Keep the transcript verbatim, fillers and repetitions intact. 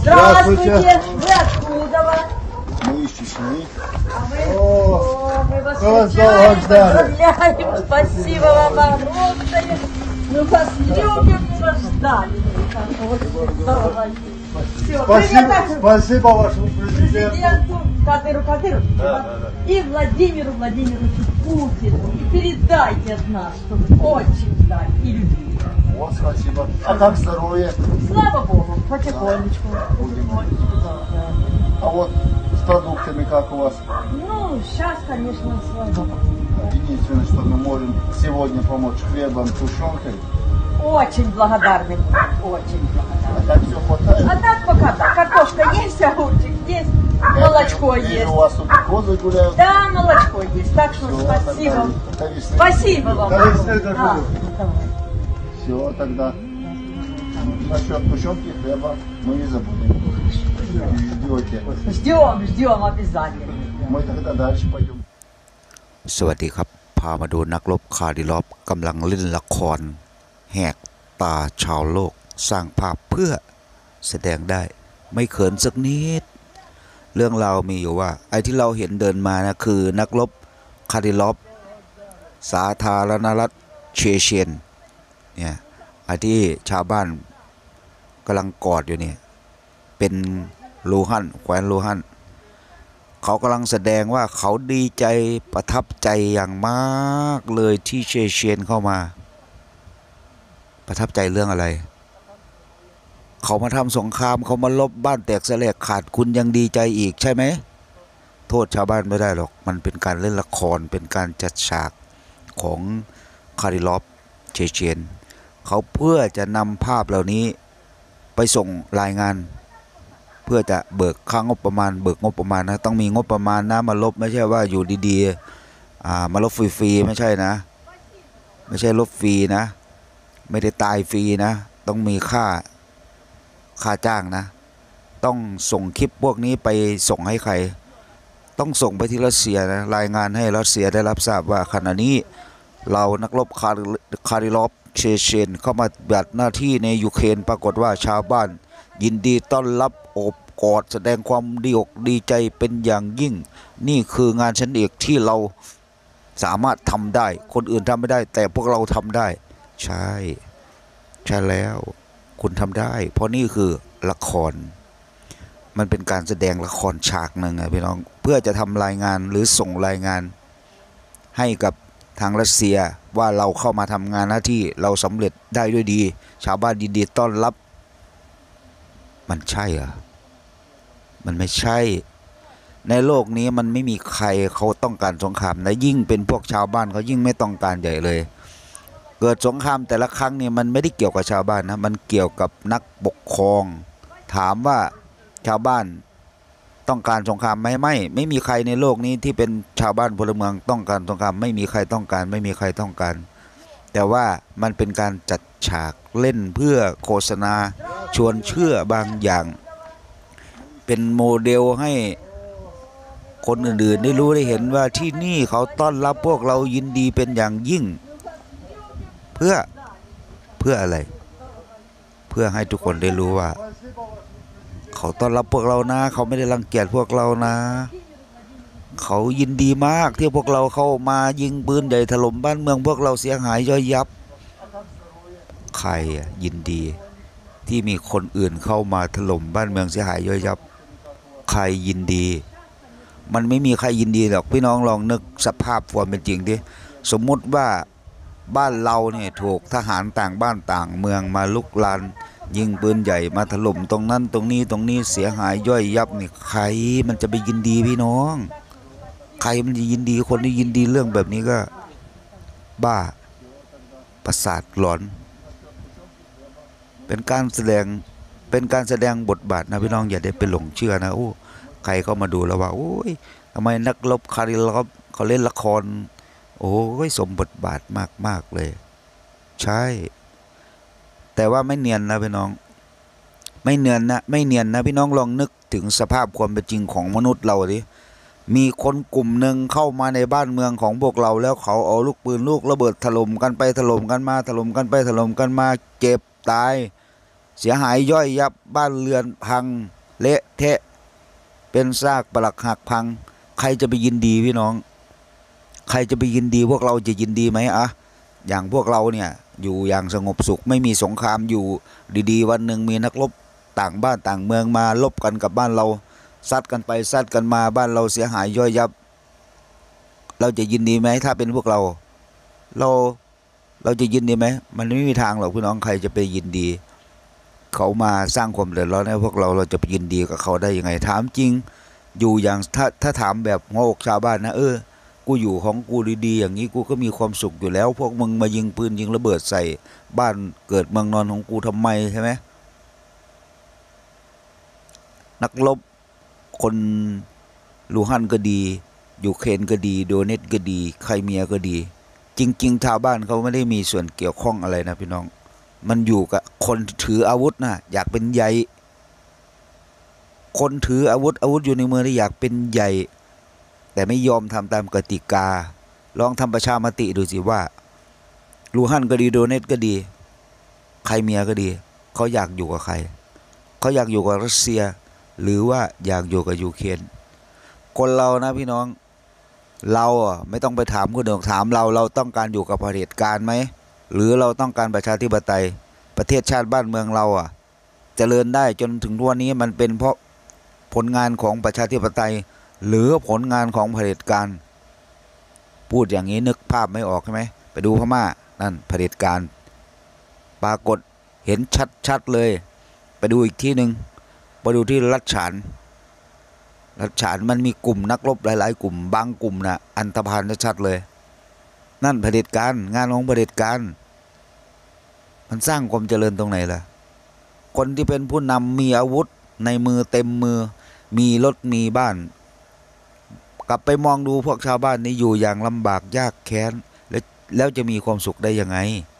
Здравствуйте! Вы откуда? Мы из Чечни. А мы, О, О, мы вас мы вас встречаем, долго ждали. поздравляем. Спасибо вам огромное. Мы вас любим, мы вас ждали. Все, Спасибо, спасибо вашему президенту. президенту Кадыру Кадыровичу Да, да, да. и Владимиру Владимировичу Путину. И передайте от нас, что вы очень ждали и любили. Вот, спасибо. А как здоровье? Слава Богу, потихонечку. потихонечку да, да. А вот с продуктами как у вас? Ну, сейчас, конечно, слава. Единственное, что мы можем сегодня помочь хлебом, тушенкой. Очень благодарны, очень благодарны. А так все хватает? А так пока да. Картошка есть, огурчик есть, молочко И есть. у вас тут козы гуляют? Да, молочко есть. Так что Все, спасибо. тогда до весны. Спасибо вам. До весны Да, доживу. давай. Все, тогда. Насчет тушенки и хлеба мы не забудем. Ждете. Ждем, ждем обязательно. Мы тогда дальше пойдем. สวัสดีครับพามาดูนักรบคาร์ดิลอฟกำลังเล่นละครแหกตาชาวโลกสร้างภาพเพื่อแสดงได้ไม่เขินสักนิดเรื่องราวมีอยู่ว่าไอ้ที่เราเห็นเดินมานะคือนักรบคาร์ดิลอฟสาธารณรัฐเชเชนเนี่ยไอ้ที่ชาวบ้านกำลังกอดอยู่เนี่ยเป็นลูฮันแคว้นลูฮันเขากำลังแสดงว่าเขาดีใจประทับใจอย่างมากเลยที่เชเชนเข้ามาประทับใจเรื่องอะไรเขามาทำสงครามเขามาลบบ้านแตกสลายขาดคุณยังดีใจอีกใช่ไหมโทษชาวบ้านไม่ได้หรอกมันเป็นการเล่นละครเป็นการจัดฉากของคาริลอฟเชเชนเขาเพื่อจะนำภาพเหล่านี้ไปส่งรายงานเพื่อจะเบิกค่างบประมาณเบิกงบประมาณนะต้องมีงบประมาณนะมาลบไม่ใช่ว่าอยู่ดีๆอ่ามาลบฟรีๆไม่ใช่นะไม่ใช่ลบฟรีนะไม่ได้ตายฟรีนะต้องมีค่าค่าจ้างนะต้องส่งคลิปพวกนี้ไปส่งให้ใครต้องส่งไปที่รัสเซียนะรายงานให้รัสเซียได้รับทราบว่าขณะนี้เรานักรบคาคาริลอฟเชเชนเข้ามาปฏิบัติหน้าที่ในยูเครนปรากฏว่าชาวบ้านยินดีต้อนรับโอบกอดแสดงความดีอกดีใจเป็นอย่างยิ่งนี่คืองานชั้นเอกที่เราสามารถทำได้คนอื่นทำไม่ได้แต่พวกเราทำได้ใช่ใช่แล้วคุณทำได้เพราะนี่คือละครมันเป็นการแสดงละครฉากหนึ่งไงพี่น้องเพื่อจะทำรายงานหรือส่งรายงานให้กับทางรัสเซียว่าเราเข้ามาทำงานหน้าที่เราสำเร็จได้ด้วยดีชาวบ้านยินดีต้อนรับมันใช่เหรอมันไม่ใช่ในโลกนี้มันไม่มีใครเขาต้องการสงครามและยิ่งเป็นพวกชาวบ้านเขายิ่งไม่ต้องการใหญ่เลยเกิดสงครามแต่ละครั้งเนี่ยมันไม่ได้เกี่ยวกับชาวบ้านนะมันเกี่ยวกับนักปกครองถามว่าชาวบ้านต้องการสงครามไหมไม่ไม่มีใครในโลกนี้ที่เป็นชาวบ้านพลเมืองต้องการสงครามไม่มีใครต้องการไม่มีใครต้องการแต่ว่ามันเป็นการจัดฉากเล่นเพื่อโฆษณาชวนเชื่อบางอย่างเป็นโมเดลให้คนอื่นๆได้รู้ได้เห็นว่าที่นี่เขาต้อนรับพวกเรายินดีเป็นอย่างยิ่งเพื่อเพื่ออะไรเพื่อให้ทุกคนได้รู้ว่าเขาต้อนรับพวกเรานะเขาไม่ได้รังเกียจพวกเรานะเขายินดีมากที่พวกเราเข้ามายิงปืนใหญ่ถล่มบ้านเมืองพวกเราเสียหายย่อยยับใครยินดีที่มีคนอื่นเข้ามาถล่มบ้านเมืองเสียหายย่อยยับใครยินดีมันไม่มีใครยินดีหรอกพี่น้องลองนึกสภาพความเป็นจริงดิสมมุติว่าบ้านเราเนี่ยถูกทหารต่างบ้านต่างเมืองมาลุกลานยิงปืนใหญ่มาถล่มตรงนั้นตรงนี้ตรงนี้เสียหายย่อยยับนี่ใครมันจะไปยินดีพี่น้องใครมันจะยินดีคนที่ยินดีเรื่องแบบนี้ก็บ้าประสาทหลอนเป็นการแสดงเป็นการแสดงบทบาทนะพี่น้องอย่าได้ไปหลงเชื่อนะโอ้ใครเข้ามาดูแล้วว่าโอ้ยทำไมนักรบคาริลอฟเขาเล่นละครโอ้ยสมบทบาทมากๆเลยใช่แต่ว่าไม่เนียนนะพี่น้องไม่เนียนนะไม่เนียนนะพี่น้องลองนึกถึงสภาพความเป็นจริงของมนุษย์เราดิมีคนกลุ่มหนึ่งเข้ามาในบ้านเมืองของพวกเราแล้วเขาเอาลูกปืนลูกระเบิดถล่มกันไปถล่มกันมาถล่มกันไปถล่มกันมาเจ็บตายเสียหายย่อยยับบ้านเรือนพังเละเทะเป็นซากปรักหักพังใครจะไปยินดีพี่น้องใครจะไปยินดีพวกเราจะยินดีไหมอะอย่างพวกเราเนี่ยอยู่อย่างสงบสุขไม่มีสงครามอยู่ดีๆวันหนึ่งมีนักรบต่างบ้านต่างเมืองมาลบกันกับบ้านเราซัดกันไปซัดกันมาบ้านเราเสียหายย่อยยับเราจะยินดีไหมถ้าเป็นพวกเราเราเราจะยินดีไหมมันไม่มีทางหรอกพี่น้องใครจะไปยินดีเขามาสร้างความเดือดร้อนให้พวกเราเราจะไปยินดีกับเขาได้ยังไงถามจริงอยู่อย่างถ้าถ้าถามแบบหัวอกชาวบ้านนะเออกูอยู่ของกูดีๆอย่างนี้กูก็มีความสุขอยู่แล้วพวกมึงมายิงปืนยิงระเบิดใส่บ้านเกิดเมืองนอนของกูทำไมใช่ไหมนักรบคนลูฮั่นก็ดียูเครนก็ดีโดเนตก็ดีไครเมียก็ดีจริงๆชาวบ้านเขาไม่ได้มีส่วนเกี่ยวข้องอะไรนะพี่น้องมันอยู่กับคนถืออาวุธนะอยากเป็นใหญ่คนถืออาวุธอาวุธอยู่ในมือที่อยากเป็นใหญ่แต่ไม่ยอมทำตามกติกาลองทำประชามติดูสิว่าลูฮั่นก็ดีโดเนตก็ดีไครเมียก็ดีเขาอยากอยู่กับใครเขาอยากอยู่กับรัสเซียหรือว่าอยากอยู่กับยูเครนคนเรานะพี่น้องเราอ่ะไม่ต้องไปถามคนอื่นถามเราเราต้องการอยู่กับเผด็จการไหมหรือเราต้องการประชาธิปไตยประเทศชาติบ้านเมืองเราอ่ะเจริญได้จนถึงทุกวันนี้มันเป็นเพราะผลงานของประชาธิปไตยหรือผลงานของเผด็จการพูดอย่างนี้นึกภาพไม่ออกใช่ไหมไปดูพม่านั่นเผด็จการปรากฏเห็นชัดๆเลยไปดูอีกที่หนึ่งไปดูที่รัชฉานรัชฉานมันมีกลุ่มนักรบหลายๆกลุ่มบางกลุ่มนะอันธพาลชัดเลยนั่นเผด็จการงานของเผด็จการมันสร้างความเจริญตรงไหนล่ะคนที่เป็นผู้นำมีอาวุธในมือเต็มมือมีรถมีบ้านกลับไปมองดูพวกชาวบ้านนี่อยู่อย่างลำบากยากแค้นแล้วแล้วจะมีความสุขได้ยังไง